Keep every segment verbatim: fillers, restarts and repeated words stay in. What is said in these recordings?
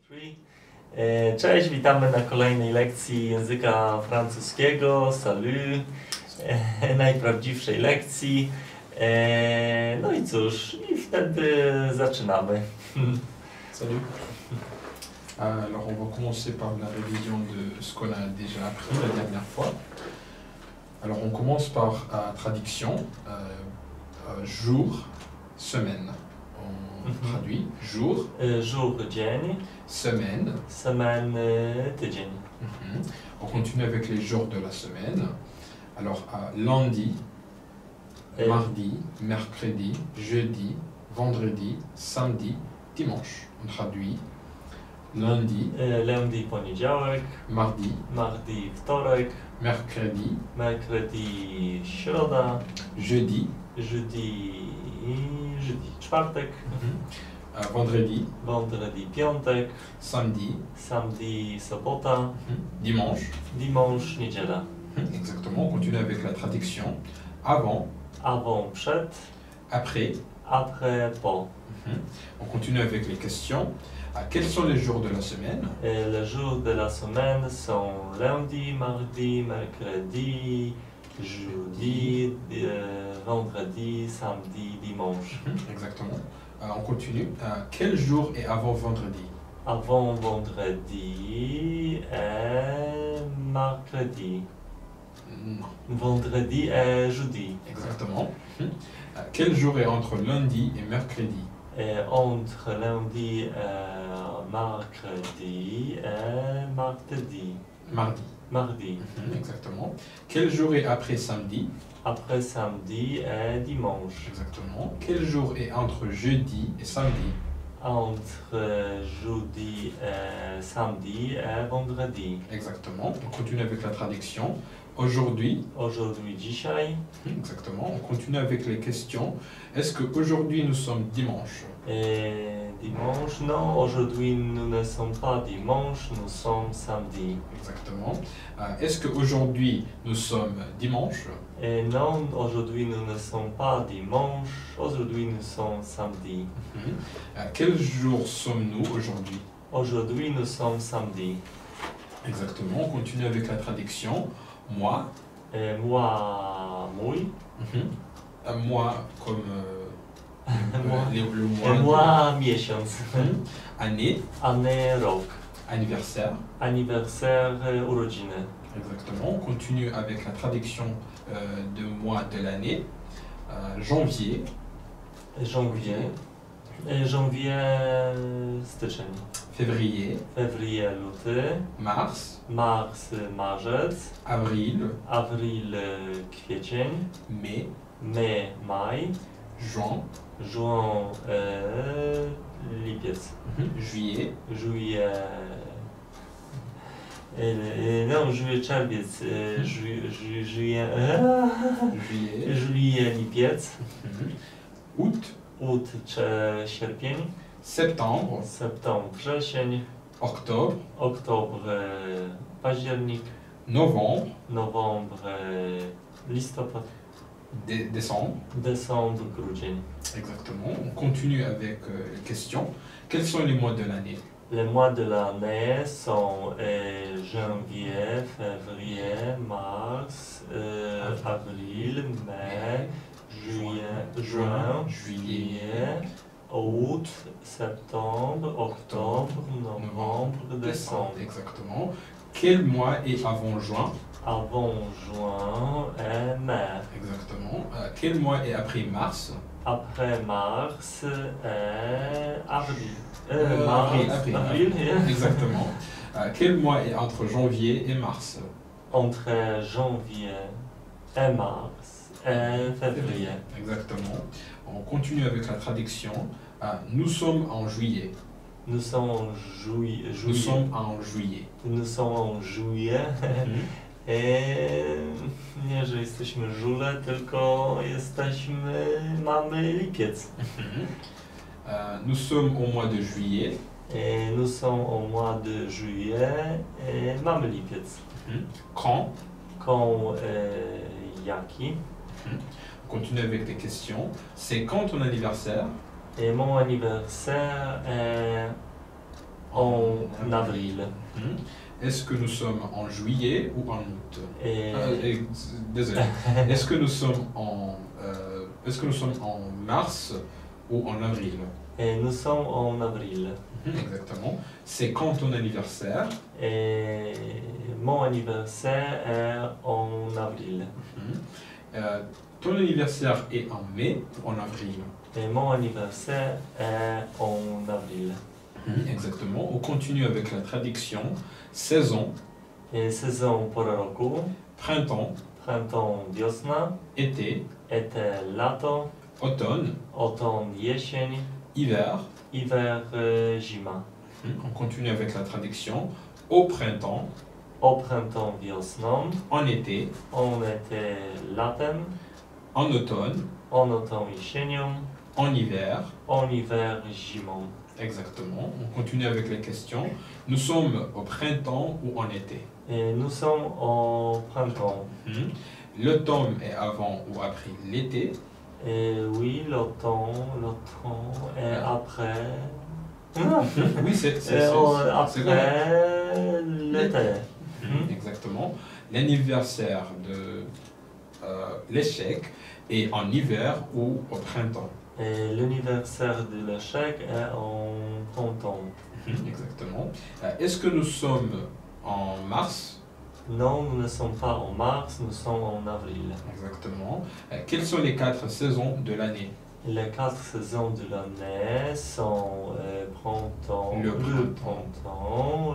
Cześć, witamy na kolejnej lekcji języka francuskiego. Salut, najprawdziwszej lekcji. No i cóż, i wtedy zaczynamy. Salut. Alors on va commencer par la révision de ce qu'on a déjà appris la dernière fois. Alors on commence par la traduction, euh, euh, jour, semaine. On Mhm. traduit jour, Jour, dzień, semaine. semaine, tydzień. Mhm. On continue avec les jours de la semaine. Alors à lundi, Et- mardi, mercredi, jeudi, vendredi, samedi, dimanche. On traduit lundi, Lundi, poniedziałek, mardi, mardi, wtorek, mercredi, mercredi, środa, jeudi, jeudi, jeudi, czwartek, euh, vendredi, vendredi, piątek, samedi, samedi, sobota, dimanche. dimanche, niedziela. Exactement, on continue avec la traduction. Avant, Avant, przed, après. après, po. On continue avec les questions. Ah, quels sont les jours de la semaine? Les jours de la semaine sont lundi, mardi, mercredi, jeudi, euh, vendredi, samedi, dimanche. Exactement. Euh, on continue. Euh, quel jour est avant vendredi? Avant vendredi et mercredi. Non. Vendredi et jeudi. Exactement. Euh, quel jour est entre lundi et mercredi? Et entre lundi et mercredi et mardi. Mardi. Mardi. Exactement. Quel jour est après samedi? Après samedi et dimanche. Exactement. Quel jour est entre jeudi et samedi? Entre jeudi et samedi et vendredi. Exactement. On continue avec la traduction. Aujourd'hui. Aujourd'hui, dzisiaj. Exactement. On continue avec les questions. Est-ce qu'aujourd'hui nous sommes dimanche? Et dimanche, non. Aujourd'hui, nous ne sommes pas dimanche, nous sommes samedi. Exactement. Euh, Est-ce qu'aujourd'hui nous sommes dimanche? Et non, aujourd'hui, nous ne sommes pas dimanche. Aujourd'hui, nous sommes samedi. Euh, quel jour sommes-nous aujourd'hui? Aujourd'hui, nous sommes samedi. Exactement. On continue avec la traduction. Moi. Et moi, mój. Euh, moi comme euh, Moi. le, le Et mois. moi, miesiąc. Mhm. Année. Année, rok. Anniversaire. Anniversaire, urodziny. Exactement. On continue avec la traduction euh, de mois de l'année. Euh, janvier. Janvier. Et janvier, styczeń. Février. Février, luty. Mars. Mars, marzec. Avril. Avril, kwiecień. Mai. Mai, maj. Juin. Juin, e, lipiec. Juillet. Juillet. E, no, juillet, czerwiec. E, ju, ju, juillet, e, Juillet. juillet, lipiec. Août. Août, cze, sierpień. Septembre. Septembre, wrzesień. Octobre. Oktober, październik. Novembre. Novembre, listopad. Dé- décembre. Décembre, grudzień. Exactement. On continue avec euh, les questions. Quels sont les mois de l'année? Les mois de l'année sont euh, janvier, février, mars, euh, avril, mai, juillet, juin, juillet, août, septembre, octobre, novembre, décembre. Exactement. Quel mois est avant juin? Avant juin et mai. Exactement. Euh, quel mois est après mars? Après mars et avril. Euh, Euh, mars, avril, avril, avril, yeah. Exactement. Euh, quel mois est entre janvier et mars? Entre janvier et mars et février. Exactement. On continue avec la traduction. Euh, nous sommes en juillet. Nous sommes en juillet. Nous juillet. sommes en juillet. Nous sommes en juillet. Eee, nie, że jesteśmy żule, tylko jesteśmy, mamy lipiec. Euh, nous sommes au mois de juillet. Et nous sommes au mois de juillet et mamy lipiec. Quand? Quand, e, jaki? On continue avec les questions. C'est quand ton anniversaire? Et mon anniversaire est En avril. Mhm. Est-ce que nous sommes en juillet ou en août? Et Ah, eh, Désolé. Est-ce que nous sommes en euh, est-ce que nous sommes en mars ou en avril? Et nous sommes en avril. Mhm, exactement. C'est quand ton anniversaire? Et mon anniversaire est en avril. Mhm. Euh, ton anniversaire est en mai ou en avril? Et mon anniversaire est en avril. Mhm, exactement. On continue avec la traduction. Saison, Et saison pora roku, printemps, printemps wiosna, été, été lato, automne, automne jesień, hiver. hiver e, zima. Mhm, on continue avec la traduction. Au printemps, O printemps wiosną, en été, en été latem, en automne, en automne jesienią, en hiver. en hiver zimą. Exactement. On continue avec les questions. Nous sommes au printemps ou en été? Et nous sommes au printemps. Mhm. L'automne est avant ou après l'été? Et oui, l'automne, l'automne, et après... Oui, c'est c'est- Et c'est- on- c'est correct. après l'été. Mhm, exactement. L'anniversaire de euh, l'échec est en hiver ou au printemps? Et l'anniversaire de l'échec est en printemps. Mhm, exactement. Euh, Est-ce que nous sommes en mars? Non, nous ne sommes pas en mars, nous sommes en avril. Exactement. Euh, Quelles sont les quatre saisons de l'année? Les quatre saisons de l'année sont euh, printemps, Le le printemps. printemps,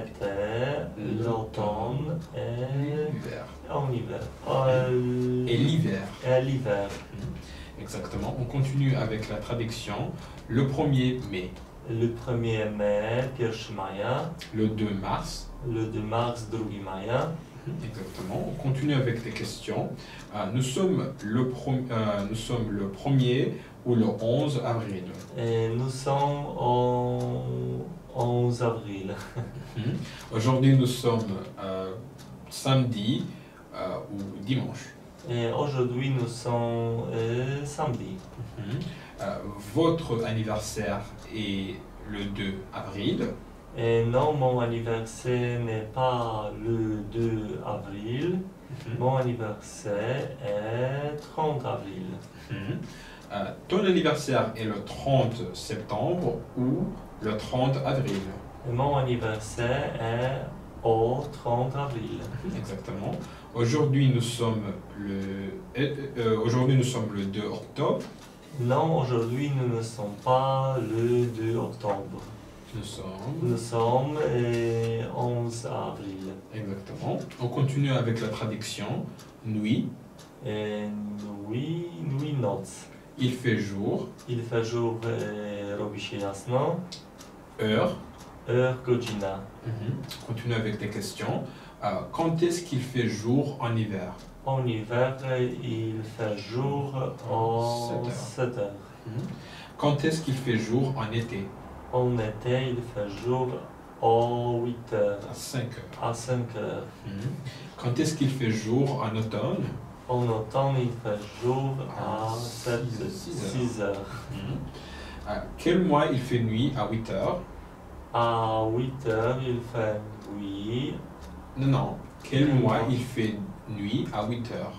l'été, l'automne et L'hiver. en hiver. Euh, Et l'hiver. et l'hiver. Exactement. On continue avec la traduction. Le premier mai, Le premier mai, pierwszy maja, le deux mars. le deux mars, drugi maja. Exactement. On continue avec des questions. Euh, nous, sommes le pro- euh, nous sommes le premier ou le onze avril. Et nous sommes au onze avril. Mhm. Aujourd'hui, nous sommes euh, samedi euh, ou dimanche. Et aujourd'hui, nous sommes euh, samedi. Mhm. Euh, votre anniversaire est le deux avril. Et non, mon anniversaire n'est pas le deux avril. Mhm. Mon anniversaire est trente avril. Mhm. Euh, ton anniversaire est le trente septembre ou le trente avril. Et mon anniversaire est au trente avril. Exactement. Aujourd'hui, nous sommes le euh, euh, aujourd'hui nous sommes le deux octobre. Non, aujourd'hui, nous ne sommes pas le deux octobre. Nous sommes Nous sommes le onze avril. exactement. On continue avec la traduction. Nuit, Et nuit, nuit, noc. il fait jour. Il fait jour, e, robi się jasno. Heure. Heure, godzina. Mhm. On continue avec des questions. Euh, quand est-ce qu'il fait jour en hiver? En hiver, il fait jour en sept heures. Mhm. Quand est-ce qu'il fait jour en été? En été, il fait jour en huit heures, À cinq heures. à cinq heures. Mhm. Quand est-ce qu'il fait jour en automne? En automne, il fait jour à À sept, six heures. six heures. Mhm. Euh, quel mois il fait nuit à huit heures? À huit heures, il fait nuit. Non, non. Quel Quel mois mois? il fait nuit à huit heures?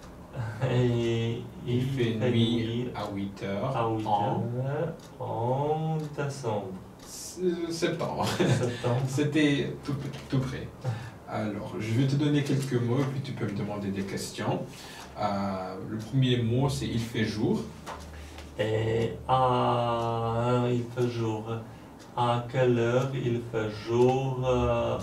Et Il, il fait, nuit à huit heures à huit en heures en décembre. s- septembre. Septembre. C'était tout, tout près. Alors, je vais te donner quelques mots et puis tu peux me demander des questions. Euh, le premier mot, c'est il fait jour. Et à, il fait jour. À quelle heure il fait jour euh,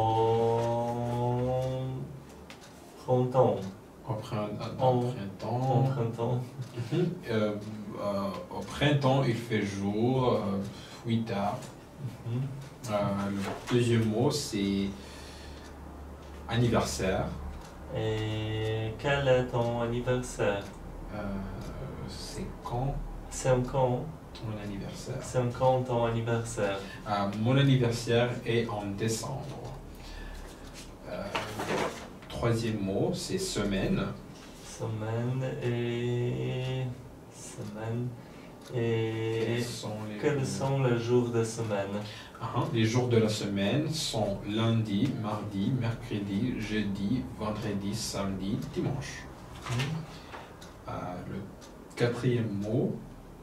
en printemps? Au, prin- En- au En printemps. printemps. Mhm. Euh, euh, au printemps, il fait jour, euh, huit heures. Mhm. Euh, le deuxième mot, c'est anniversaire. Et quel est ton anniversaire? Euh, c'est quand C'est quand? ton anniversaire? C'est quand ton anniversaire? Euh, mon anniversaire est en décembre. Euh, troisième mot, c'est semaine. Semaine et... Semaine... Et Quels sont les quels jours? sont les jours de semaine? Ah, les jours de la semaine sont lundi, mardi, mercredi, jeudi, vendredi, samedi, dimanche. Euh, le quatrième mot.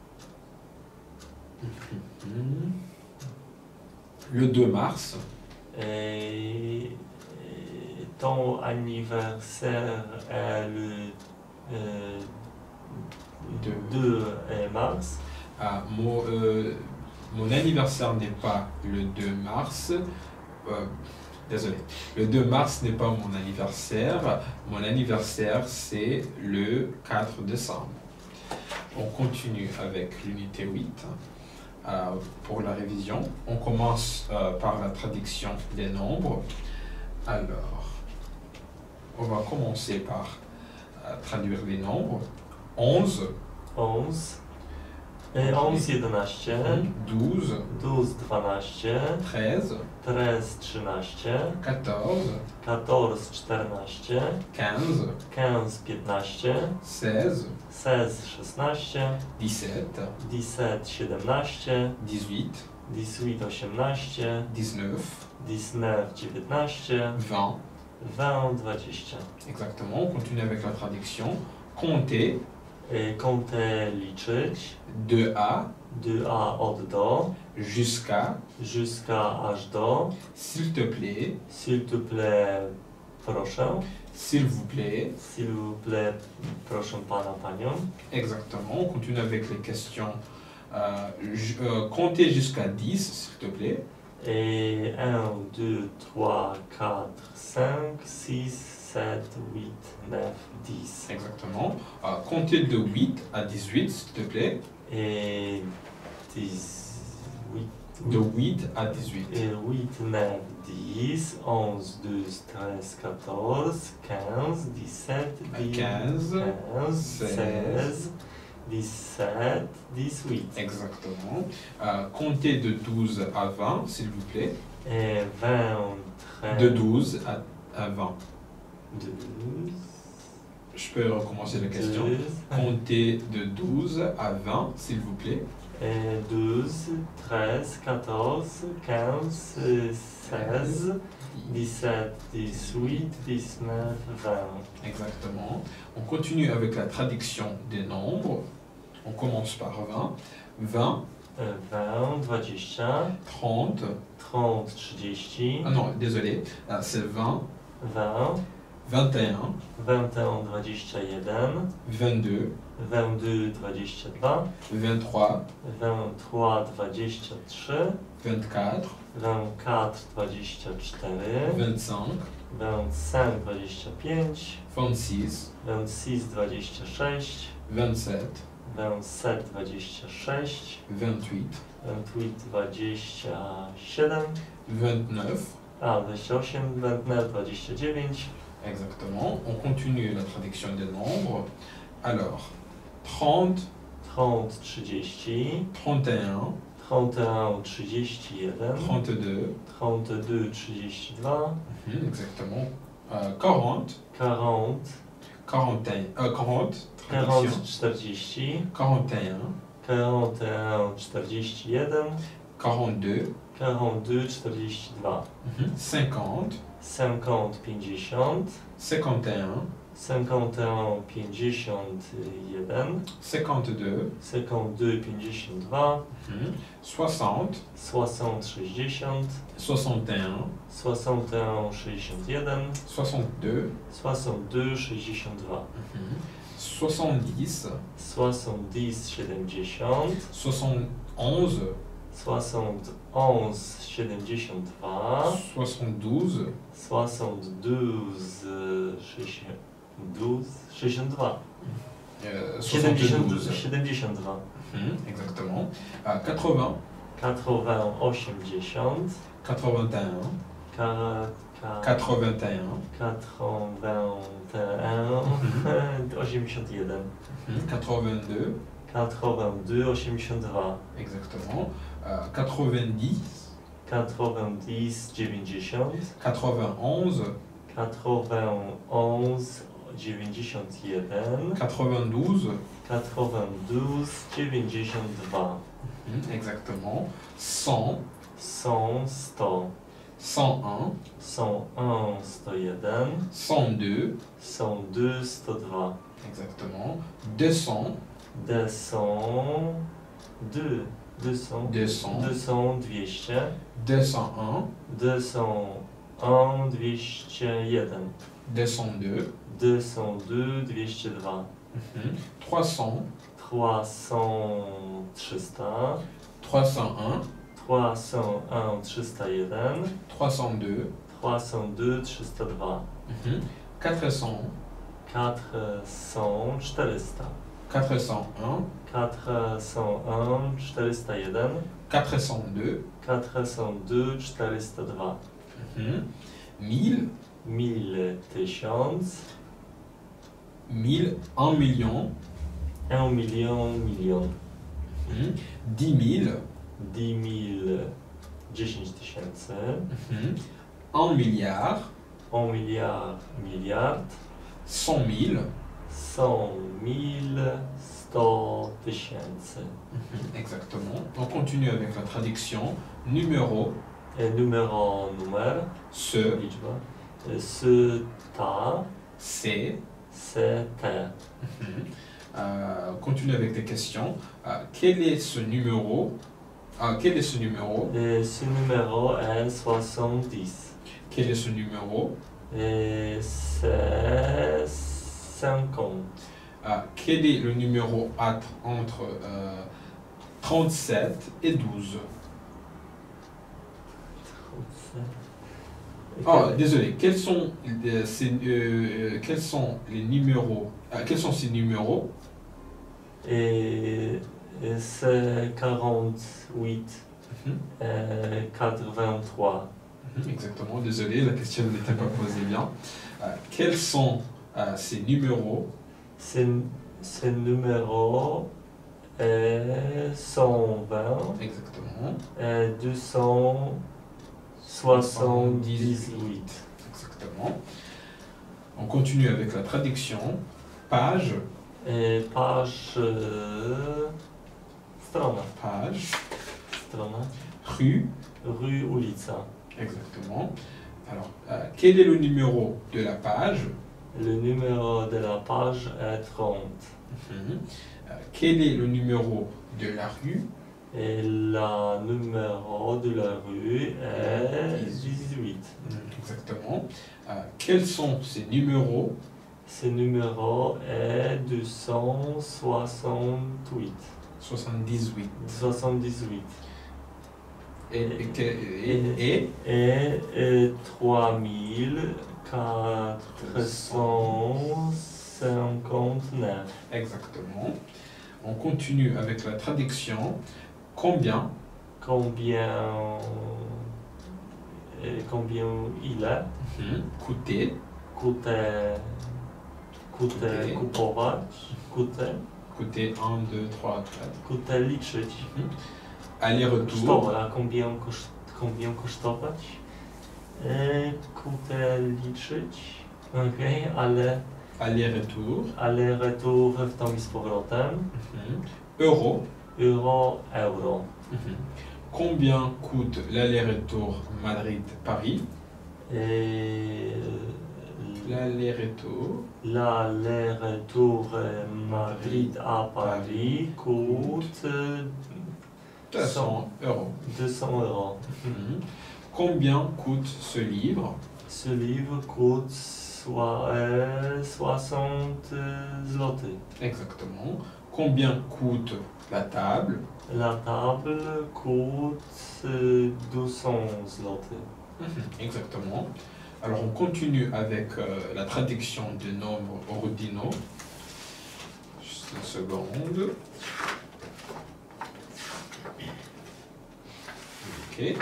Le deux mars. Et, et ton anniversaire est le euh, Deux. deux mars. Ah, mon, euh, mon anniversaire n'est pas le deux mars. Euh, désolé. Le deux mars n'est pas mon anniversaire. Mon anniversaire, c'est le quatre décembre. On continue avec l'unité huit. Euh, pour la révision, on commence euh, par la traduction des nombres. Alors, on va commencer par euh, traduire les nombres. onze, onze. E, onze, jedenaście. douze, douze, dwanaście. treize, treize, trzynaście. quatorze, quatorze, czternaście. quinze, quinze, piętnaście. seize, seize, szesnaście. dix-sept, dix-sept, siedemnaście. dix-huit, dix-huit, osiemnaście. dix-neuf, dix-neuf, dziewiętnaście. vingt. vingt, dwadzieścia. Exactement, on continue avec la traduction. Compter E, Kątę liczyć. de à De a od do. jusqu'à, Jusqu'à aż do. s'il te plaît, S'il te plaît, proszę. s'il vous plaît. S'il vous plaît, proszę pana, panią. Exactement, on continue avec les questions. Euh, ju- euh, compter jusqu'à dix, s'il te plaît. Et un, deux, trois, quatre, cinq, six, sept, huit, neuf, dix. Exactement. Euh, compter de huit à dix-huit, s'il te plaît. Et dix-huit. De huit à dix-huit. Et huit, neuf, dix, onze, douze, treize, quatorze, quinze, dix-sept, dix, quinze, quinze, seize, seize, dix-sept, dix-huit. Exactement. Euh, compter de douze à vingt, s'il vous plaît. Et vingt, treize, De douze à, à vingt. douze, Je peux recommencer la question. douze, Compter de douze à vingt, s'il vous plaît. et douze, treize, quatorze, quinze, seize, dix-sept, dix-huit, dix-neuf, vingt. Exactement. On continue avec la traduction des nombres. On commence par vingt. vingt, E, vingt, dwadzieścia, trente. trente, trzydzieści, Ah non, désolé. Ah, c'est vingt, vingt, vingt et un, vingt et un, dwadzieścia jeden, vingt-deux, vingt-deux, dwadzieścia dwa, vingt-trois, vingt-trois, dwadzieścia trzy, vingt-quatre, vingt-quatre, dwadzieścia cztery, vingt-cinq, vingt-cinq, dwadzieścia pięć, vingt-six, vingt-six, dwadzieścia sześć, vingt-sept, vingt-sept, dwadzieścia sześć, vingt-huit, vingt-huit, dwadzieścia siedem, vingt-neuf. a dwadzieścia osiem, vingt-neuf, dwadzieścia dziewięć, Exactement. On continue la traduction des nombres. Alors, trente, trente, trzydzieści, trente et un, trente et un, trzydzieści jeden, trente-deux, trente-deux, trzydzieści dwa, mhm, exactement. Euh, quarante, quarante, quarante et un, euh, quarante, quarante, traduction. czterdzieści, quarante et un, quarante et un, czterdzieści jeden, quarante-deux, quarante-deux, czterdzieści dwa, mhm, cinquante, cinquante, pięćdziesiąt, cinquante et un, cinquante et un, pięćdziesiąt jeden, cinquante-deux, cinquante-deux, pięćdziesiąt dwa, mhm, soixante, soixante, sześćdziesiąt, soixante et un, soixante et un, sześćdziesiąt jeden, soixante-deux, soixante-deux, sześćdziesiąt dwa, mhm, soixante-dix, soixante-dix, siedemdziesiąt, soixante-onze, soixante onze, siedemdziesiąt dwa, soixante-douze, soixante-douze, sześćdziesiąt dwa, euh, siedemdziesiąt, soixante-douze, siedemdziesiąt dwa, mhm, exactement. Euh, quatre-vingts, quatre-vingts, osiemdziesiąt, quatre-vingt et un, ka- ka- quatre-vingt et un, quatre-vingt et un, osiemdziesiąt jeden, mhm, quatre-vingt-deux, quatre-vingt-deux, osiemdziesiąt dwa, exactement. Euh, quatre-vingt-dix, quatre-vingt-dix, dziewięćdziesiąt, quatre-vingt-onze, quatre-vingt-onze, dziewięćdziesiąt jeden, quatre-vingt-douze, quatre-vingt-douze, dziewięćdziesiąt dwa, mhm, exactement, cent, cent, sto, cent un, cent un, sto jeden, cent deux, cent deux, sto dwa, exactement, deux cents, deux cents, deux, deux cents, deux cents, deux cents, dwieście, deux cent un, deux cent un, dwieście jeden, deux cent deux, deux cent deux, dwieście dwa, mhm, trois cents, trois cents, trzysta, trois cent un, trois cent un, trzysta jeden, trois cent deux, trois cent deux, trzysta dwa, mhm, quatre cents, quatre cents, czterysta, quatre cent un, quatre cent un, czterysta jeden, quatre cent deux, quatre cent deux, czterysta dwa, mhm, mille, mille, tysiąc, mille, un million, un milion, milion, mhm, dix mille, dix mille, dziesięć tysięcy, mhm, un milliard, un miliard, miliard, cent mille, cent mille, sto tysięcy. mhm, exactement. On continue avec la traduction. Numéro, E, Numéro, numer, ce, liczba. E, Ce, ta, c'est. c'est, te. Mhm. Euh, on continue avec des questions. Euh, quel est ce numéro? Ah, quel est ce numéro? E, Ce numéro est soixante-dix. Quel est ce numéro? E, C'est cinquante. Ah, quel est le numéro entre, entre euh, trente-sept et douze? Oh, désolé. Quels sont, euh, ces, euh, quels sont les numéros? Ah, quels sont ces numéros? Et, et c'est quarante-huit, Mhm. euh, quatre-vingt-trois. Mhm, exactement. Désolé, la question n'était pas posée bien. Euh, quels sont euh, ces numéros? Ce, ce numéro est cent vingt, Exactement. et deux cent soixante-dix-huit. Exactement. On continue avec la traduction. Page, Et page, euh, strona, page, strona, rue. rue, ulica. Exactement. Alors, euh, quel est le numéro de la page? Le numéro de la page est trente. Mhm. Euh, quel est le numéro de la rue? Et le numéro de la rue est dix-huit. Mhm, exactement. Euh, quels sont ces numéros? Ce numéro est deux cent soixante-huit. soixante-dix-huit. soixante-dix-huit. Et, et, que- et, et Et, et trois mille quatre cent cinquante-neuf. exactement. On continue avec la traduction. Combien? Combien, et combien il est? Mhm. Coûter. Coûter, coûter, Coûter. kupować, coûter, Coûter un, deux, trois, quatre. coûter liczyć. Aller-retour. Kosztować, a combien, koszt, combien kosztować? E, Coûter liczyć, okej, ale Aller-retour. ale retour w tam i z powrotem. Mhm. Euro. Euro, euro. Mhm. Combien coûte l'aller-retour Madrid-Paris? Et L'aller-retour. l'aller-retour Madrid à Paris coûte deux cents euros. deux cents euros. Mhm. Combien coûte ce livre? Ce livre coûte soit, euh, soixante zloty. Exactement. Combien coûte la table? La table coûte euh, deux cents zloty. Mhm, exactement. Alors on continue avec euh, la traduction des nombres ordinaux. Juste une seconde. Ok.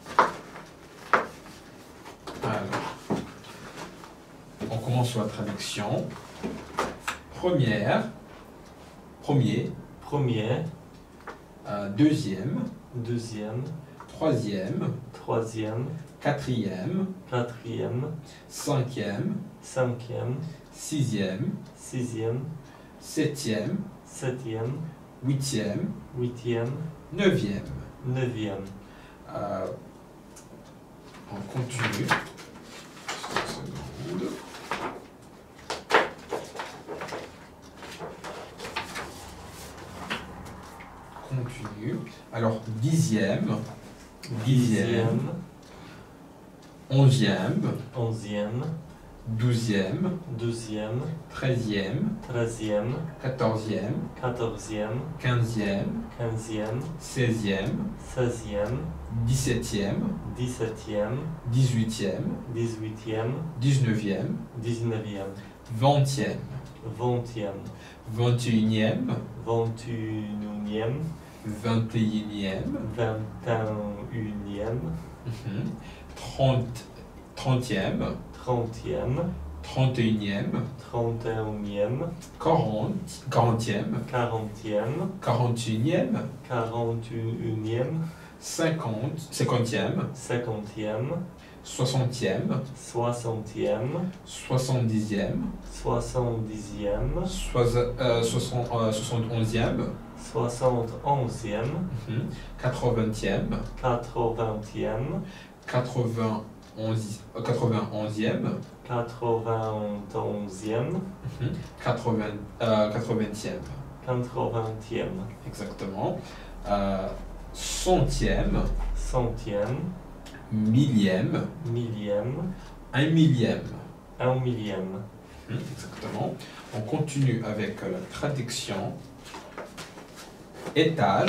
Alors, on commence sur la traduction. Première, premier, Premier, euh, deuxième, deuxième, troisième, troisième, quatrième, quatrième, cinquième, cinquième, sixième, sixième, septième, septième, huitième, huitième, neuvième. neuvième. Euh, on continue. Une seconde. Continue. Alors, dixième, dixième, onzième, onzième, douzième, douzième, treizième, treizième, quatorzième, quatorzième, quinzième, quinzième, seizième, seizième, dix-septième, dix-septième, dix-huitième, dix-huitième, dix-neuvième, dix-neuvième, vingtième, vingtième, vingt et unième, vingt et unième, vingt et unième, vingt et unième, trente, trentième, trentième, trente et unième, trente et unième, quarante, quarantième, quarantième, quarante et unième, quarante et unième, cinquante, cinquantième, cinquantième, soixantième, soixantième, soixante-dixième, soixante-dixième, soixante, euh, soixante, euh, soixante-onzième, soixante-onzième, quatre-vingtième, quatre-vingtième, quatre-vingt-onze, euh, quatre-vingt-onzième, quatre-vingt-onzième, quatre-vingts, euh, quatre-vingtième, quatre-vingtième, exactement, euh, centième, centième, millième, millième, un millième. un millième. Exactement. On continue avec la traduction. Étage,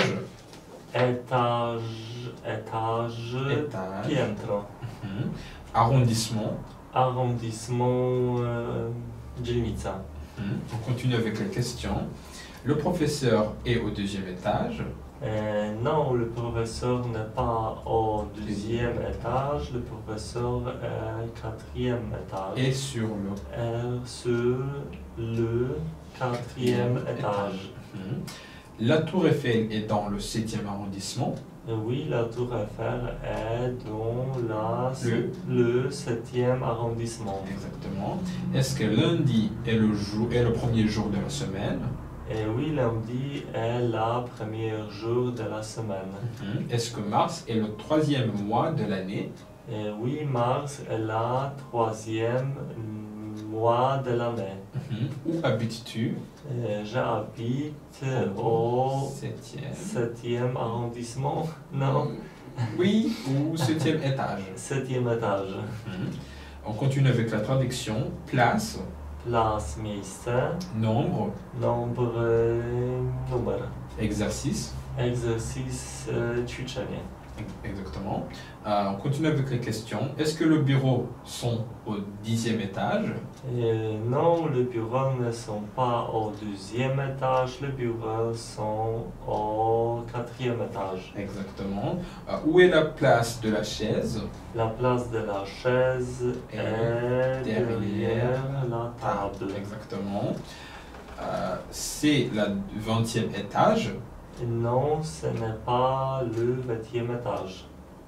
Étage, étage, étage, piętro, mhm. Arrondissement. arrondissement, euh, dzielnica. Mhm. On continue avec les questions. Le professeur est au deuxième étage. Euh, non, le professeur n'est pas au deuxième étage, le professeur est au quatrième étage. Et sur le est sur le quatrième étage. Mhm. La tour Eiffel est dans le septième arrondissement. Euh, Oui, la tour Eiffel est dans la, Le- le septième arrondissement. Exactement. Est-ce que lundi est le, jour, est le premier jour de la semaine? Et oui, lundi est le premier jour de la semaine. Mhm. Est-ce que mars est le troisième mois de l'année? Et oui, mars est le troisième mois de l'année. Mhm. Où habites-tu? Euh, J'habite au septième. septième arrondissement. Non, Oui, ou septième étage. septième étage. Mhm. On continue avec la traduction. Place, Place, miejsce, nombre, nombre, e, numer. exercice. Exercice, e, ćwiczenie. Exactement. Euh, on continue avec les questions. Est-ce que les bureaux sont au dixième étage? Et non, les bureaux ne sont pas au deuxième étage, les bureaux sont au quatrième étage. Exactement. Euh, où est la place de la chaise? La place de la chaise Et est derrière derrière la table. Exactement. Euh, c'est le vingtième étage. Et non, ce n'est pas le vingtième étage.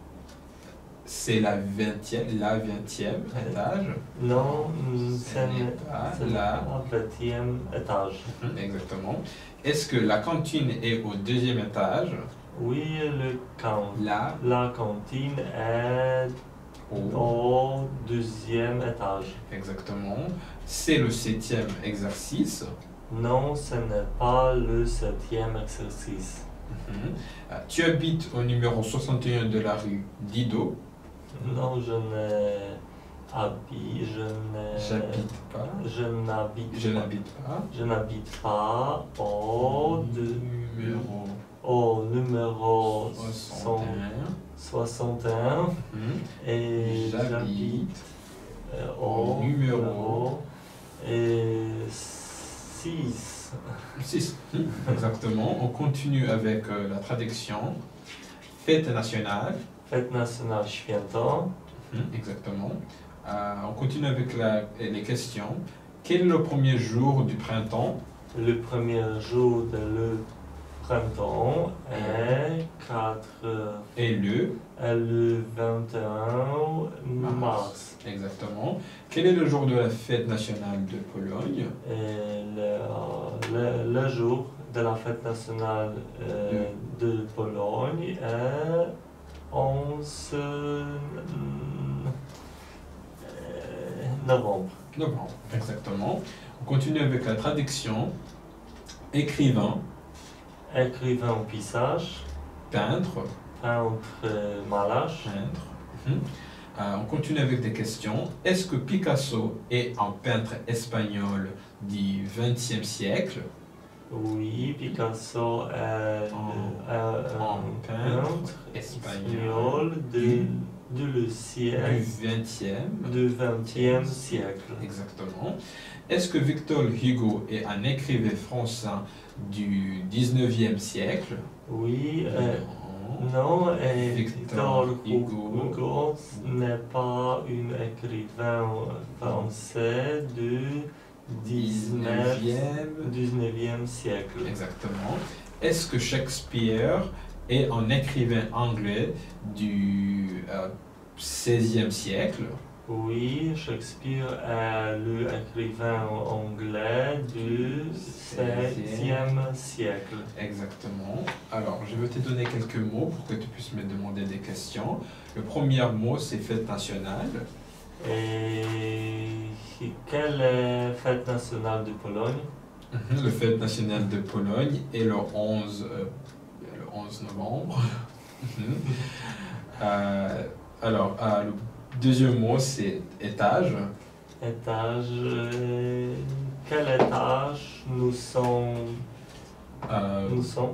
C'est la vingtième, la vingtième étage. Non, ce Ce n'est n'est pas ce n'est la... pas le vingtième étage. Mhm, exactement. Est-ce que la cantine est au deuxième étage? Oui, le can- La la cantine est au... au deuxième étage. Exactement. C'est le septième exercice. Non, ce n'est pas le septième exercice. Mhm. Euh, tu habites au numéro soixante et un de la rue Didot. Non, je n'habite, je n'ai- J'habite pas. je n'habite Je pas. n'habite pas. Je n'habite pas au, de- Numéro au numéro soixante et un. soixante et un Mhm. et J'habite j'habite euh, au numéro numéro et six. six. Exactement. On continue avec euh, la traduction. Fête nationale. Fête nationale święto. Mhm, exactement. Euh, on continue avec la- les questions. Quel est le premier jour du printemps? Le premier jour de le printemps est quatre Et le et le vingt et un mars. Exactement. Quel est le jour de la fête nationale de Pologne? Et le, le, le jour de la fête nationale euh, de Pologne est onze novembre. Novembre, exactement. On continue avec la traduction. Écrivain, Écrivain au paysage, peintre, peintre malage. peintre. Mhm. Euh, on continue avec des questions. Est-ce que Picasso est un peintre espagnol du vingtième siècle? Oui, Picasso est En- un, un peintre espagnol de, du- de le Du siècle vingtième. du vingtième siècle. Exactement. Est-ce que Victor Hugo est un écrivain français du dix-neuvième siècle? Oui, euh, Non. non, et Victor Victor Hugo. Hugo n'est pas un écrivain français du dix-neuvième. dix-neuvième siècle. Exactement. Est-ce que Shakespeare est un écrivain anglais du euh, seizième siècle? Oui, Shakespeare est l'écrivain anglais du seizième siècle. Exactement. Alors, je vais te donner quelques mots pour que tu puisses me demander des questions. Le premier mot, c'est fête nationale. Et quelle est la fête nationale de Pologne? Mhm. Le fête nationale de Pologne est le onze, euh, le onze novembre. Mhm. Euh, alors, euh, le deuxième mot, c'est étage. Étage. euh, Quel étage nous sommes? Euh, Nous sommes?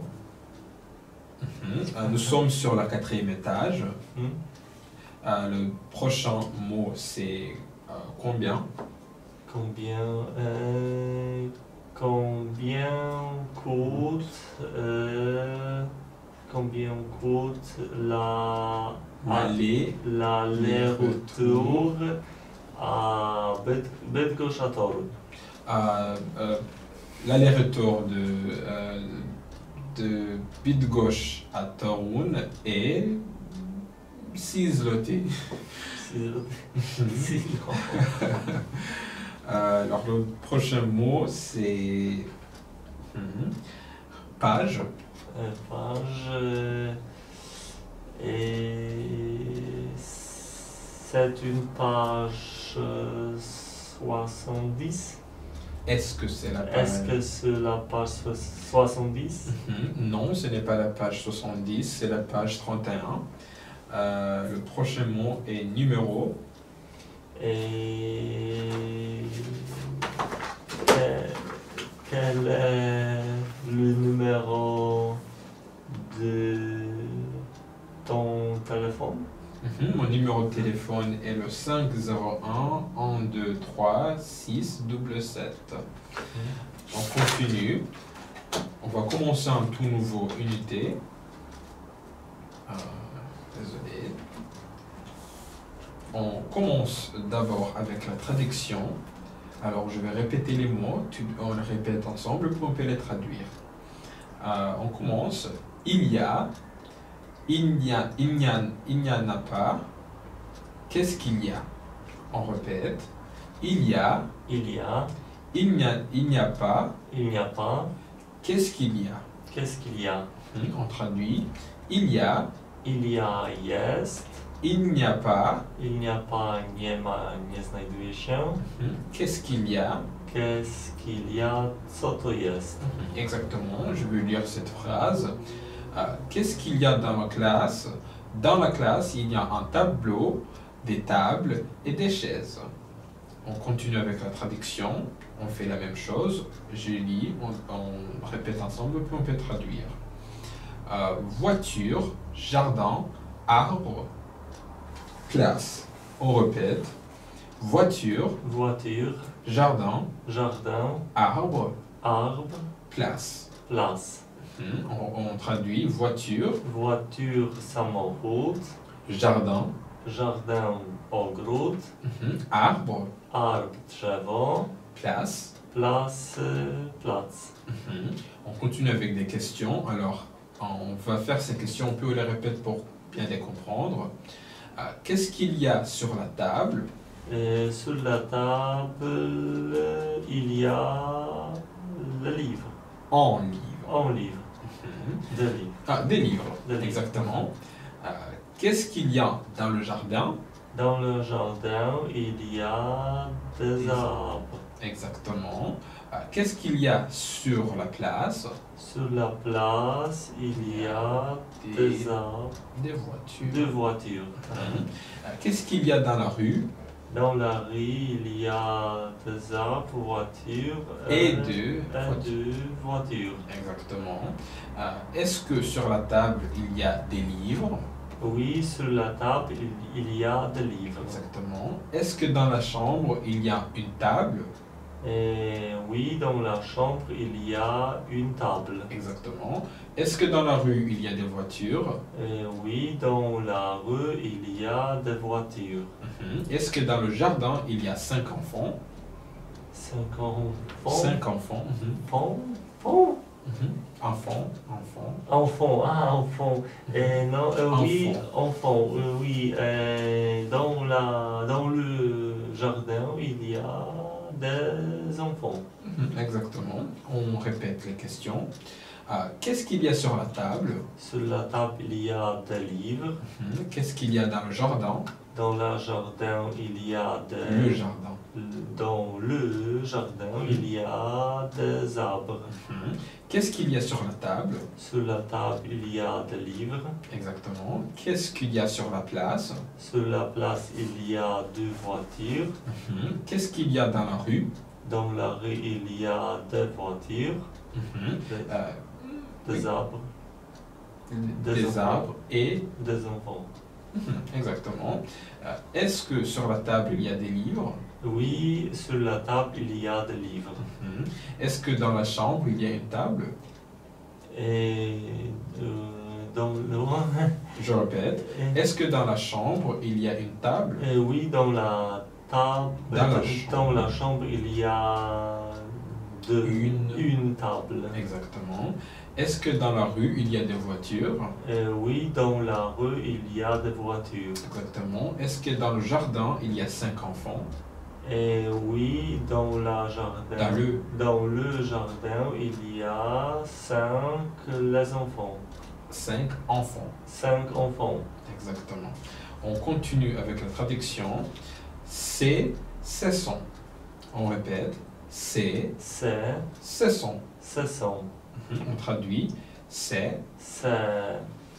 mhm. Euh, nous sommes sur le quatrième étage. Hmm? Euh, le prochain mot, c'est euh, combien? Combien, euh, combien coûte, euh, combien coûte la, Aller. l'aller-retour à Bed- Bydgoszcz-Toruń? Euh, euh, L'aller-retour de, euh, de Bydgoszcz à Toruń est six zloty. Si- si- Euh, alors, le prochain mot, c'est mhm, page. euh, Page, euh, et c'est une page euh, soixante-dix. Est-ce que c'est la page? Est-ce que c'est la page so- soixante-dix? Mhm. Non, ce n'est pas la page soixante-dix, c'est la page trente et un. Euh, le prochain mot est numéro. Et que- quel est le numéro de ton téléphone? Mhm. Mon numéro de téléphone est le cinq zéro un un deux trois six sept sept. On continue. On va commencer un tout nouveau unité. Euh, désolé. On commence d'abord avec la traduction. Alors je vais répéter les mots, tu- on les répète ensemble, puis on peut les traduire. Euh, on commence. Il y a, il n'y a, il n'y a, il n'y en a pas. Qu'est-ce qu'il y a? On répète. Il y a, Il y a, il n'y a, il n'y a pas. il n'y a pas, Qu'est-ce qu'il y a? qu'est-ce qu'il y a? Hmm, On traduit. Il y a, Il y a jest, il n'y a pas. il n'y a pas, nie ma, nie znajduje się. Hmm, Qu'est-ce qu'il y a? Qu'est-ce qu'il y a? Co to jest? Exactement, je vais lire cette phrase. Euh, Qu'est-ce qu'il y a dans ma classe? Dans la classe, il y a un tableau, des tables et des chaises. On continue avec la traduction. On fait la même chose. Je lis, on, on répète ensemble, puis on peut traduire. Euh, voiture, jardin, arbre, classe. On répète. Voiture, Voiture, jardin, jardin, arbre, arbre, place. place. Hmm, On, on traduit voiture, Voiture, samochód, jardin, jardin, ogród, mhm, arbre, arbre, drzewo, place, place, euh, Platz. Mhm. On continue avec des questions. Alors, on va faire ces questions, on peut les répéter pour bien les comprendre. Euh, Qu'est-ce qu'il y a sur la table? Et sur la table, il y a le livre. En livre. En livre. Mhm. Des livres. Ah, des livres, Des livres. exactement. Euh, Qu'est-ce qu'il y a dans le jardin? Dans le jardin, il y a des Des arbres. Exactement. Euh, Qu'est-ce qu'il y a sur la place? Sur la place, il y a Des, des arbres, des voitures. deux voitures. Mhm. Euh, Qu'est-ce qu'il y a dans la rue? Dans la rue, il y a des arbres, voitures Et euh, deux et voitures. deux voitures. Exactement. Euh, Est-ce que sur la table, il y a des livres? Oui, sur la table, il, il y a des livres. Exactement. Est-ce que dans la chambre, il y a une table? Et oui, dans la chambre, il y a une table. Exactement. Est-ce que dans la rue, il y a des voitures? Et oui, dans la rue, il y a des voitures. Mhm. Est-ce que dans le jardin, il y a cinq enfants? Cinq enfants. Cinq enfants. Mhm. Enfants. Enfants. Mhm. Enfants, enfants. Enfants, ah, enfants. Et non, euh, oui, Enfants. enfants, euh, oui. euh, dans, la, dans le jardin, il y a des enfants. Mhm. Exactement. On répète les questions. Ah, qu'est-ce qu'il y a sur la table? Sur la table, il y a des livres. Mhm. Qu'est-ce qu'il y a dans le jardin? Dans le jardin, il y a des... Le jardin. Dans le jardin, il y a des arbres. Mhm. Qu'est-ce qu'il y a sur la table? Sur la table, il y a des livres. Exactement. Qu'est-ce qu'il y a sur la place? Sur la place, il y a deux voitures. Mhm. Qu'est-ce qu'il y a dans la rue? Dans la rue, il y a des voitures, Mhm. des, Euh, des oui. arbres, Des, Des enfants. arbres et... des enfants. Mhm. Exactement. Euh, Est-ce que sur la table, il y a des livres? Oui, sur la table, il y a des livres. Mhm. Est-ce que dans la chambre, il y a une table? Et euh, dans le... Je répète. Et- Est-ce que dans la chambre, il y a une table? et oui, dans la table, Dans la dans chambre. la chambre, il y a de- Une. une table. Exactement. Est-ce que dans la rue, il y a des voitures? Et oui, dans la rue, il y a des voitures. Exactement. Est-ce que dans le jardin, il y a cinq enfants? Et oui, dans la jardin, Dans le... dans le jardin, il y a cinq les enfants. Cinq enfants. Cinq enfants. Exactement. On continue avec la traduction. C'est, ce sont. On répète. C'est, C'est, ce sont. ce sont. Mhm. On traduit. C'est, C'est,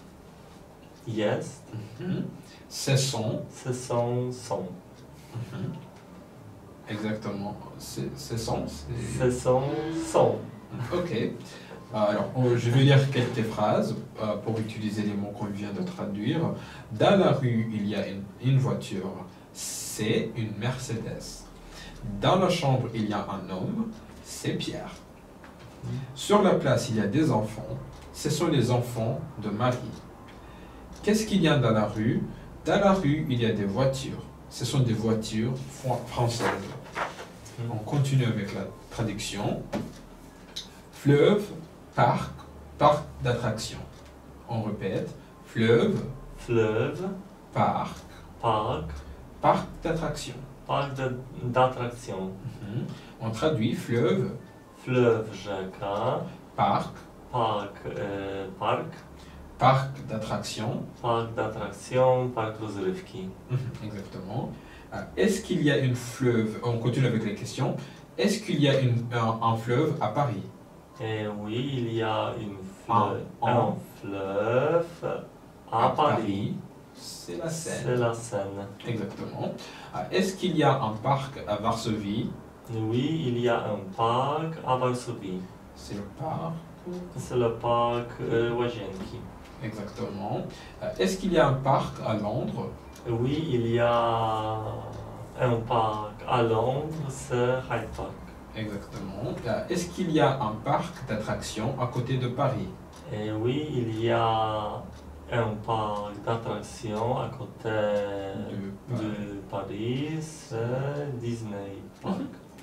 yes, mhm. Ce sont. ce sont, sont. Mhm. Exactement. C'est, ce sont. c'est- Ce sont, sont. Ok. Euh, Alors, on- je vais lire quelques phrases euh, pour utiliser les mots qu'on vient de traduire. Dans la rue, il y a une, une voiture. C'est une Mercedes. Dans la chambre, il y a un homme. C'est Pierre. Sur la place, il y a des enfants. Ce sont les enfants de Marie. Qu'est-ce qu'il y a dans la rue? Dans la rue, il y a des voitures. Ce sont des voitures fran- françaises. On continue avec la traduction. Fleuve, parc, parc d'attractions. On répète. Fleuve, Fleuve, parc, parc, parc d'attractions. parc de- d'attraction. Mhm. On traduit fleuve, Fleuve Jacquin, parc, parc, euh, parc, parc d'attractions. parc d'attraction, parc Rozrywki. Mhm, exactement. Euh, Est-ce qu'il y a une fleuve? On continue avec les questions. Est-ce qu'il y a une, un, un fleuve à Paris? Et oui, il y a une Un- fleuve, un- un fleuve à, Paris. C'est la C'est Seine. la Seine. Exactement. Euh, Est-ce qu'il y a un parc à Varsovie? Oui, il y a un parc à Varsovie. C'est le parc. C'est le parc euh, Łazienki. Exactement. Euh, Est-ce qu'il y a un parc à Londres? Oui, il y a un parc à Londres, c'est Hyde Park. Exactement. Euh, Est-ce qu'il y a un parc d'attractions à côté de Paris? Et oui, il y a un parc d'attractions à côté De de Paris, c'est Disney Park.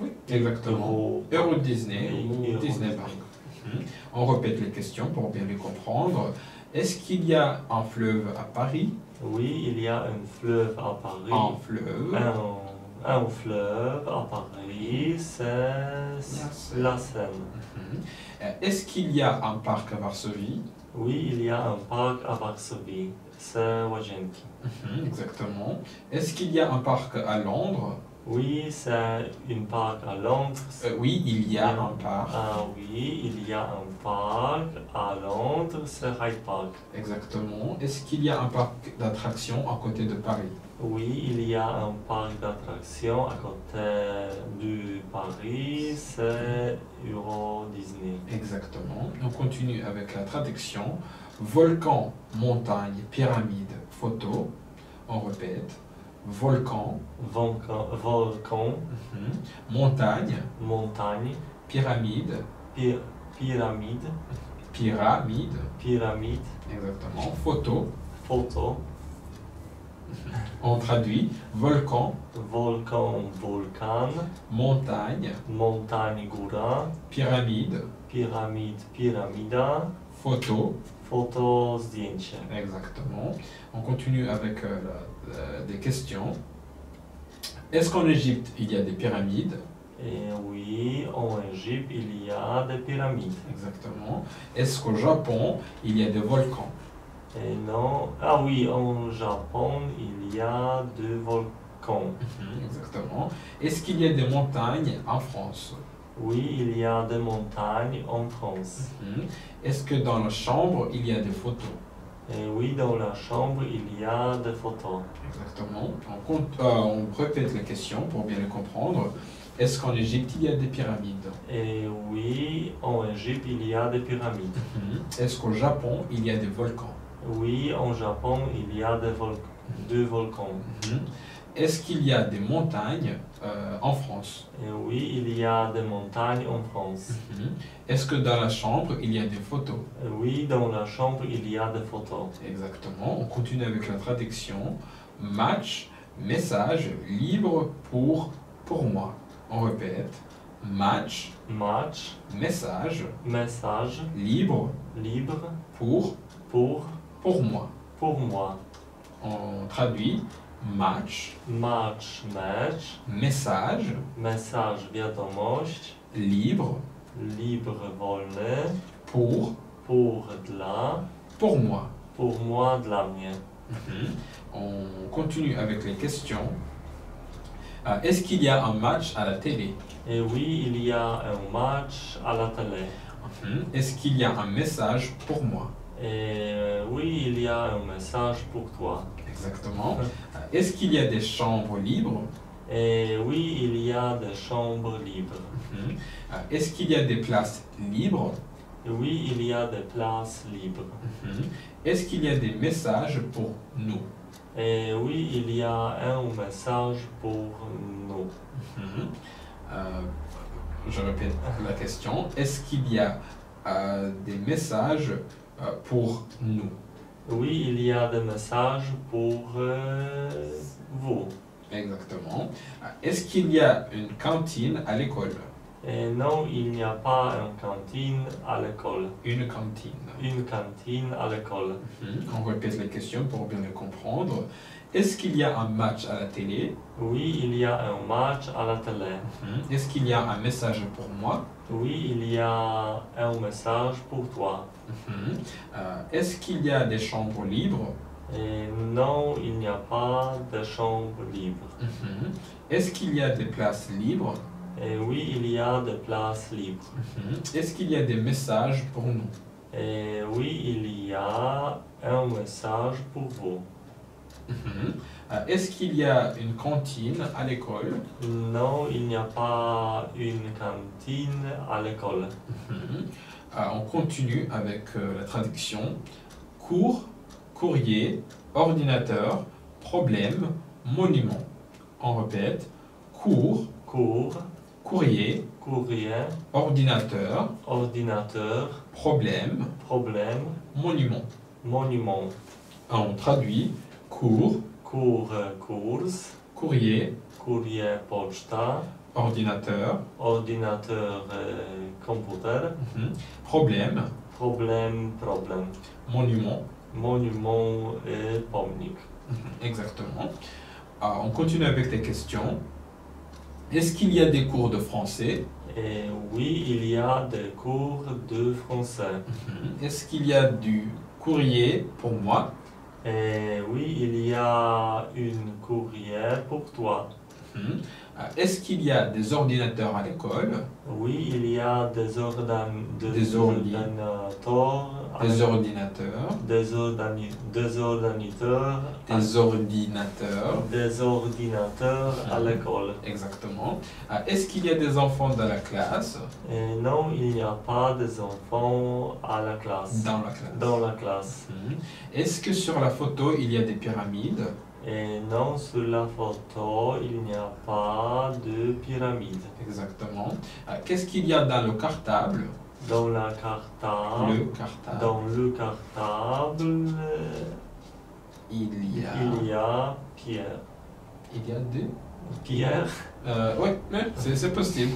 Oui, exactement. Euro, Euro Disney oui, ou Euro Disney Disney. Park. Mhm. On répète les questions pour bien les comprendre. Est-ce qu'il y a un fleuve à Paris? Oui, il y a un fleuve à Paris. Un fleuve. Un, un fleuve à Paris, c'est la Seine. Mhm. Euh, Est-ce qu'il y a un parc à Varsovie? Oui, il y a un parc à Varsovie, c'est Łazienki. Mhm, exactement. Est-ce qu'il y a un parc à Londres? Oui, c'est un parc à Londres. Euh, oui, il y a Bien. un parc. Ah oui, il y a un parc à Londres, c'est Hyde Park. Exactement. Est-ce qu'il y a un parc d'attractions à côté de Paris? Oui, il y a un parc d'attractions à côté de Paris, c'est Euro Disney. Exactement. On continue avec la traduction. Volcan, montagne, pyramide, photo. On répète. Volcan, Volcan, volcan mhm, montagne, montagne, pyramide, py- pyramide, pyramide, pyramide, exactement. Photo. photo, On traduit. Volcan, volcan, volcan, montagne, montagne, góra, pyramide, pyramide, piramida, photo. photo, zdjęcie. Exactement. On continue avec euh, la- la- des questions. Est-ce qu'en Égypte, il y a des pyramides? Et oui, en Égypte, il y a des pyramides. Exactement. Est-ce qu'au Japon, il y a des volcans? Et non, ah oui, en Japon, il y a deux volcans. Mhm, exactement. Est-ce qu'il y a des montagnes en France? Oui, il y a des montagnes en France. Mhm. Est-ce que dans la chambre, il y a des photos? Et oui, dans la chambre, il y a des photos. Exactement. On, compte- euh, on répète la question pour bien le comprendre. Est-ce qu'en Égypte, il y a des pyramides? Et oui, en Égypte, il y a des pyramides. Mhm. Est-ce qu'au Japon, il y a des volcans? Oui, en Japon, il y a des vol- deux volcans. Mhm. Est-ce qu'il y a des montagnes euh, en France? Et oui, il y a des montagnes en France. Mhm. Est-ce que dans la chambre, il y a des photos? Et oui, dans la chambre, il y a des photos. Exactement. On continue avec la traduction. Match, message, libre pour, pour moi. On répète. Match, Match, message, message, libre libre, pour, pour, pour moi. pour moi. On traduit. Match, Match, match, message, message, wiadomość, libre libre, wolny, pour, pour, dla, pour moi. pour moi, dla mnie. Mhm. On continue avec les questions. Euh, Est-ce qu'il y a un match à la télé? Et oui, il y a un match à la télé. Mhm. Est-ce qu'il y a un message pour moi? Et euh, oui, il y a un message pour toi. Exactement. Euh, Est-ce qu'il y a des chambres libres? Et oui, il y a des chambres libres. Mhm. Euh, Est-ce qu'il y a des places libres? Et oui, il y a des places libres. Mhm. Est-ce qu'il y a des messages pour nous? Et oui, il y a un message pour nous. Mhm. Euh, je répète la question. Est-ce qu'il y a euh, des messages euh, pour nous? Oui, il y a des messages pour euh, vous. Exactement. Euh, Est-ce qu'il y a une cantine à l'école? Et non, il n'y a pas une cantine à l'école. Une cantine. Une cantine à l'école. Mhm. On répète les questions pour bien le comprendre. Est-ce qu'il y a un match à la télé? Oui, il y a un match à la télé. Mhm. Est-ce qu'il y a un message pour moi? Oui, il y a un message pour toi. Mhm. Euh, Est-ce qu'il y a des chambres libres? Et non, il n'y a pas de chambre libre. Mhm. Est-ce qu'il y a des places libres? Et oui, il y a des places libres. Mhm. Est-ce qu'il y a des messages pour nous? Et oui, il y a un message pour vous. Mhm. Euh, Est-ce qu'il y a une cantine à l'école? Non, il n'y a pas une cantine à l'école. Mhm. Euh, on continue avec euh, la traduction. Cours, courrier, ordinateur, problème, monument. On répète. Cours, Cours, courrier, courrier, ordinateur, ordinateur, problème, problème, monument. monument. On traduit. Cours, Cours, kurs, courrier, courrier, poczta, Ordinateur. Ordinateur, euh, computer. Mhm. Problème. Problème, problème. Monument. Monument et pomnik. Mhm. Exactement. Ah, on continue avec les questions. Est-ce qu'il y a des cours de français? Et oui, il y a des cours de français. Mhm. Est-ce qu'il y a du courrier pour moi? Et oui, il y a une courrier pour toi. Mhm. Ah, est-ce qu'il y a des ordinateurs à l'école? Oui, il y a des, ordan- des Des ordi- ordinateurs. Des à- ordinateurs. Des, ordani- des ordinateurs. à- Des ordinateurs. des ordinateurs à Mhm. l'école. Exactement. Ah, est-ce qu'il y a des enfants dans la classe? Et non, il n'y a pas des enfants à la classe. Dans la classe. Dans la classe. Mhm. Est-ce que sur la photo, il y a des pyramides? Et non, sur la photo, il n'y a pas de pyramide. Exactement. Ah, qu'est-ce qu'il y a dans le cartable? Dans la cartable, Le cartable. dans le cartable, Il y a... il y a Pierre. Il y a des... Pierre, Euh, oui, mais c'est c'est possible.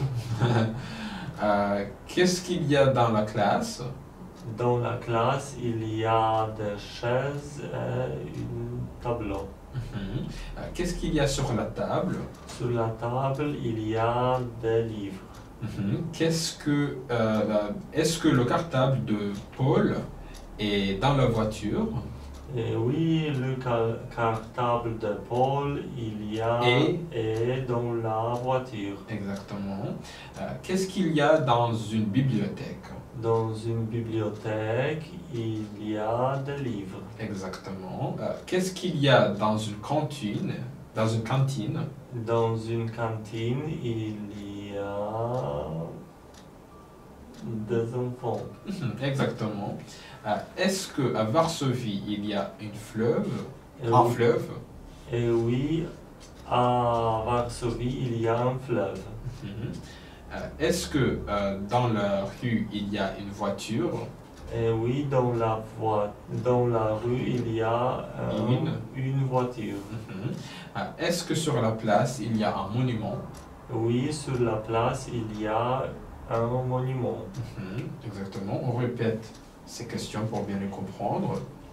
Euh, qu'est-ce qu'il y a dans la classe? dans la classe, il y a des chaises et un tableau. Mhm. Euh, qu'est-ce qu'il y a sur la table? Sur la table, il y a des livres. Mhm. Qu'est-ce que... euh, est-ce que le cartable de Paul est dans la voiture? Et oui, le car- cartable de Paul, il y a Et? est dans la voiture. Exactement. Euh, qu'est-ce qu'il y a dans une bibliothèque? Dans une bibliothèque, il y a des livres. Exactement. Euh, qu'est-ce qu'il y a dans une cantine? Dans une cantine? Dans une cantine, il y a des enfants. Mhm. Exactement. Euh, est-ce qu'à Varsovie, il y a une fleuve? Et Un oui- fleuve? Et oui, à Varsovie, il y a un fleuve. Mhm. Euh, est-ce que euh, dans la rue, il y a une voiture? Et oui, dans la, voi- dans la rue, il y a un- Une. une voiture. Mhm. Euh, est-ce que sur la place, il y a un monument? Oui, sur la place, il y a un monument. Mhm. Exactement. On répète ces questions pour bien les comprendre.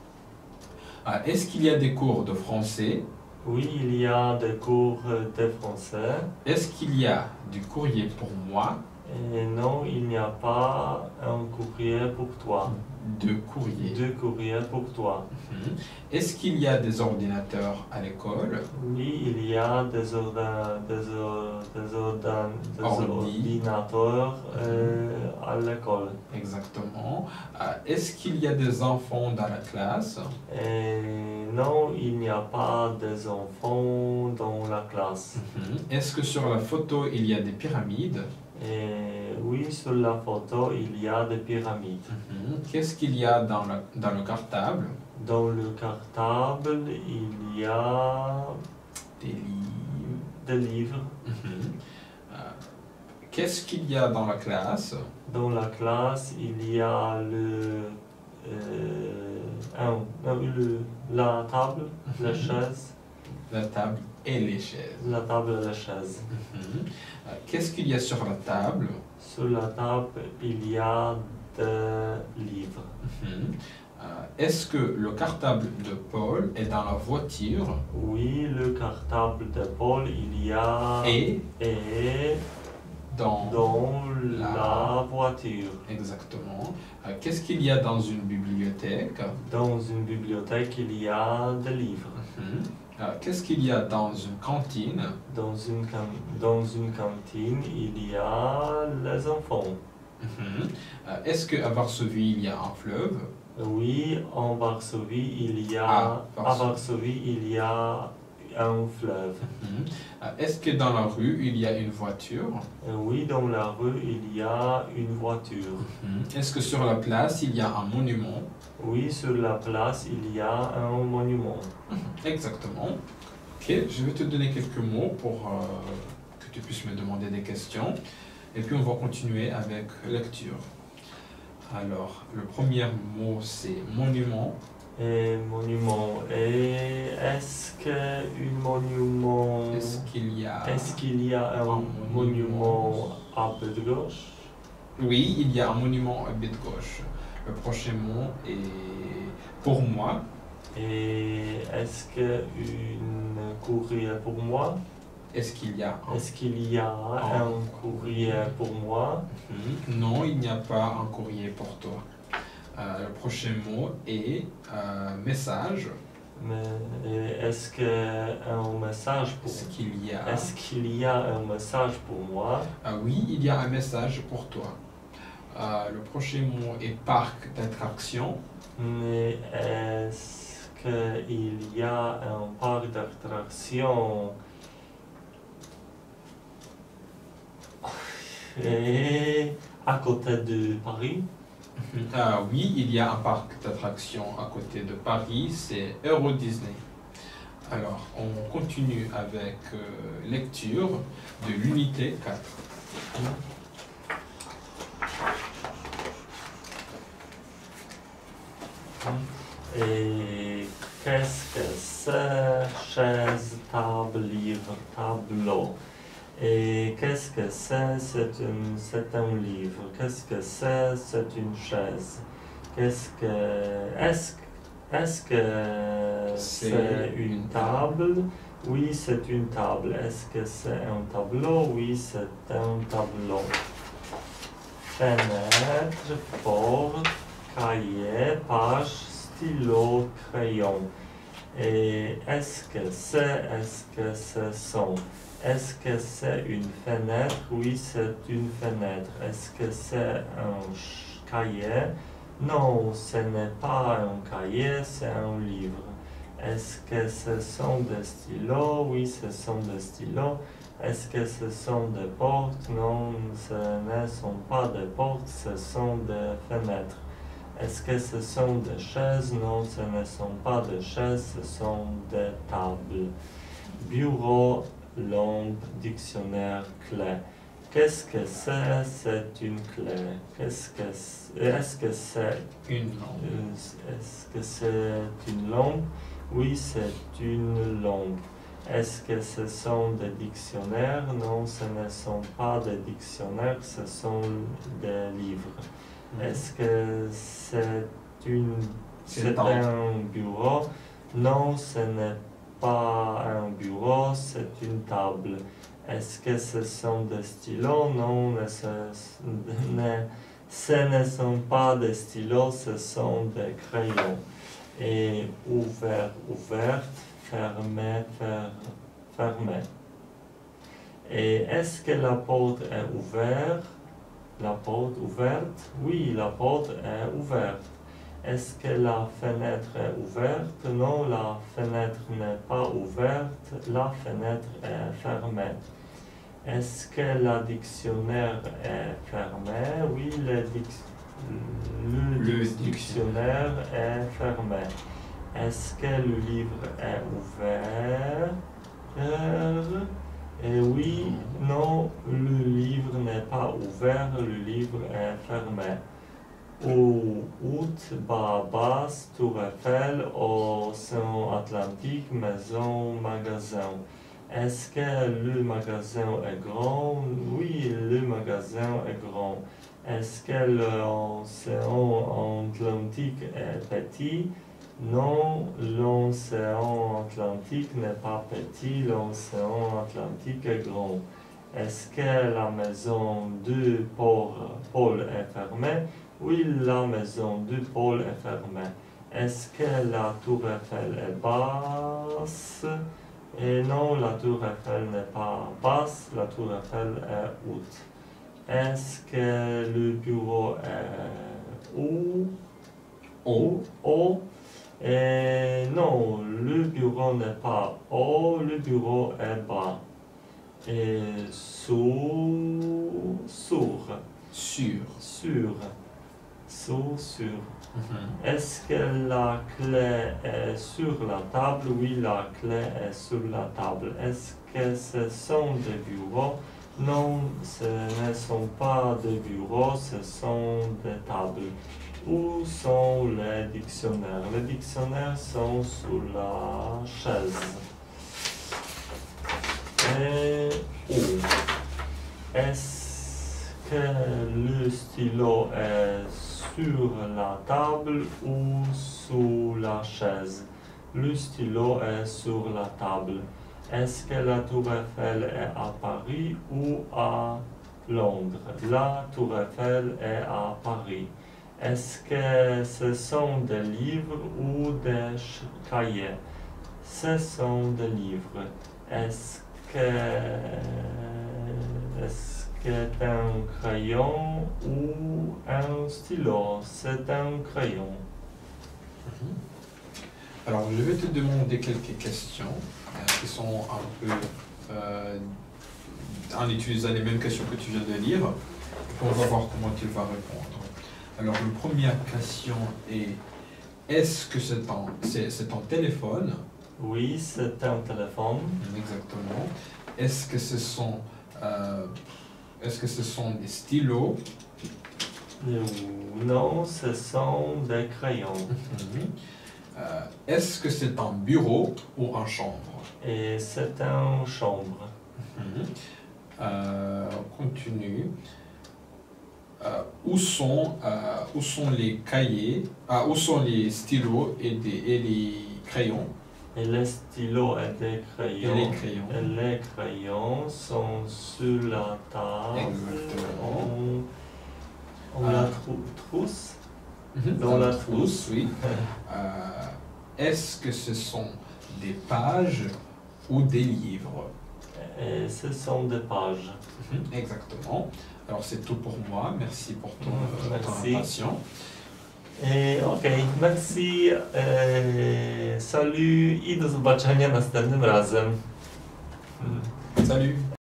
Euh, est-ce qu'il y a des cours de français? Oui, il y a des cours de français. Est-ce qu'il y a du courrier pour moi? Et non, il n'y a pas un courrier pour toi. De courrier. Deux courriers pour toi. Mhm. Est-ce qu'il y a des ordinateurs à l'école? Oui, il y a des, orda- des, or- des, orda- des Ordi. ordinateurs euh, à l'école. Exactement. Euh, est-ce qu'il y a des enfants dans la classe? Et non, il n'y a pas des enfants dans la classe. Mhm. Est-ce que sur la photo, il y a des pyramides? Et oui, sur la photo, il y a des pyramides. Mhm. Qu'est-ce qu'il y a dans, la- dans le cartable? Dans le cartable, il y a Des livres. des livres. Mhm. Euh, qu'est-ce qu'il y a dans la classe? Dans la classe, il y a le, euh, un- non, le- la table, la Mhm. chaise, La table et les chaises. la table et la chaise. Mhm. Euh, qu'est-ce qu'il y a sur la table? Sur la table, il y a des livres. Mhm. Euh, est-ce que le cartable de Paul est dans la voiture? Oui, le cartable de Paul, il y a Et est dans... dans la- la voiture. Exactement. Euh, qu'est-ce qu'il y a dans une bibliothèque? Dans une bibliothèque, il y a des livres. Mhm. Euh, qu'est-ce qu'il y a dans une cantine? Dans une, can- dans une cantine, il y a les enfants. Mhm. Euh, est-ce qu'à Varsovie, il y a un fleuve? Oui, en Varsovie, il y a, Ah, à Varsovie. Varsovie, il y a un fleuve. Mhm. Euh, est-ce que dans la rue, il y a une voiture? Et oui, dans la rue, il y a une voiture. Mhm. Est-ce que sur la place, il y a un monument? Oui, sur la place, il y a un monument. Exactement. Ok, je vais te donner quelques mots pour euh, que tu puisses me demander des questions. Et puis on va continuer avec lecture. Alors, le premier mot c'est monument. Et monument. Et est-ce qu'un monument... Est-ce qu'il y a... Est-ce qu'il y a un, un monument, monument à Bydgoszcz? Oui, il y a un monument à Bydgoszcz. Le prochain mot est pour moi. Et est-ce qu'une courrier pour moi? Est-ce qu'il y a un... Est-ce qu'il y a un courrier pour moi? Mhm. Non, il n'y a pas un courrier pour toi. Euh, le prochain mot est euh, message. Mais est-ce qu'un message pour Est-ce qu'il y a... Est-ce qu'il y a un message pour moi? Ah oui, il y a un message pour toi. Euh, le prochain mot est parc d'attractions. Mais est-ce qu'il y a un parc d'attractions et à côté de Paris? Ah oui, il y a un parc d'attractions à côté de Paris, c'est Euro Disney. Alors, on continue avec euh, lecture de l'unité quatre. Et qu'est-ce que c'est? Chaise, table, livre, tableau. Et qu'est-ce que c'est? C'est un, c'est un livre. Qu'est-ce que c'est? C'est une chaise. Qu'est-ce que... Est-ce, est-ce que C'est c'est une une table? Oui, c'est une table. Est-ce que c'est un tableau? Oui, c'est un tableau. Fenêtre, porte, cahier, page, stylo, crayon. Et est-ce que c'est, est-ce que ce sont? Est-ce que c'est une fenêtre? Oui, c'est une fenêtre. Est-ce que c'est un cahier? Non, ce n'est pas un cahier, c'est un livre. Est-ce que ce sont des stylos? Oui, ce sont des stylos. Est-ce que ce sont des portes? Non, ce ne sont pas des portes, ce sont des fenêtres. Est-ce que ce sont des chaises? Non, ce ne sont pas des chaises, ce sont des tables. Bureau, lampe, dictionnaire, clé. Qu'est-ce que c'est? C'est une clé. Qu'est-ce que c'est? Est-ce que c'est Une lampe. Est-ce que c'est une lampe? Oui, c'est une lampe. Est-ce que ce sont des dictionnaires? Non, ce ne sont pas des dictionnaires, ce sont des livres. Est-ce que c'est une c'est un bureau? Non, ce n'est pas un bureau, c'est une table. Est-ce que ce sont des stylos? Non, ne, ce, ne, ce ne sont pas des stylos, ce sont des crayons. Et ouvert, ouverte, fermé, fer, fermé. Et est-ce que la porte est ouverte? La porte ouverte? Oui, la porte est ouverte. Est-ce que la fenêtre est ouverte? Non, la fenêtre n'est pas ouverte. La fenêtre est fermée. Est-ce que la dictionnaire est fermée? Oui, le, dic le, le dictionnaire est fermé. Est-ce que le livre est ouvert? Et oui, non, le livre n'est pas ouvert, le livre est fermé. Au août, Barbas, Tour Eiffel, Océan Atlantique, maison, magasin. Est-ce que le magasin est grand? Oui, le magasin est grand. Est-ce que l'océan Atlantique est petit? Non, l'océan Atlantique n'est pas petit, l'océan Atlantique est grand. Est-ce que la maison de Paul est fermée? Oui, la maison de Paul est fermée. Est-ce que la tour Eiffel est basse? Et non, la tour Eiffel n'est pas basse, la tour Eiffel est haute. Est-ce que le bureau est haut? Haut? Haut? Et non, le bureau n'est pas haut, le bureau est bas. Et sourd, sourd. Sûr. Sûr. Sourd, sûr. Mm-hmm. Est-ce que la clé est sur la table? Oui, la clé est sur la table. Est-ce que ce sont des bureaux? Non, ce ne sont pas des bureaux, ce sont des tables. Où sont les dictionnaires? Les dictionnaires sont sous la chaise. Et O. Est-ce que le stylo est sur la table ou sous la chaise? Le stylo est sur la table. Est-ce que la Tour Eiffel est à Paris ou à Londres? La Tour Eiffel est à Paris. Est-ce que ce sont des livres ou des cahiers? Ce sont des livres. Est-ce que est-ce que c'est un crayon ou un stylo? C'est un crayon. Alors, je vais te demander quelques questions euh, qui sont un peu euh, en utilisant les mêmes questions que tu viens de lire. On va voir comment tu vas répondre. Alors, la première question est, est-ce que c'est un, c'est, c'est un téléphone? Oui, c'est un téléphone. Exactement. Est-ce que ce sont, euh, est-ce que ce sont des stylos? Non, ce sont des crayons. Mm-hmm. euh, est-ce que c'est un bureau ou une chambre? Et c'est une chambre. Mm-hmm. euh, on continue. Euh, où, sont, euh, où sont les cahiers, ah, où sont les stylos et, des, et les crayons? Et les stylos et les crayons. Et les crayons. Et les crayons sont sur la table. Exactement. On, on ah. la trou, trousse. Mm-hmm. Dans, Dans la, la trousse, trousse, oui. euh, est-ce que ce sont des pages ou des livres? Et ce sont des pages. Mm-hmm. Exactement. Alors c'est tout pour moi, merci pour ton, mmh, ton attention. E, ok, merci, e, salut i do zobaczenia następnym razem. Salut.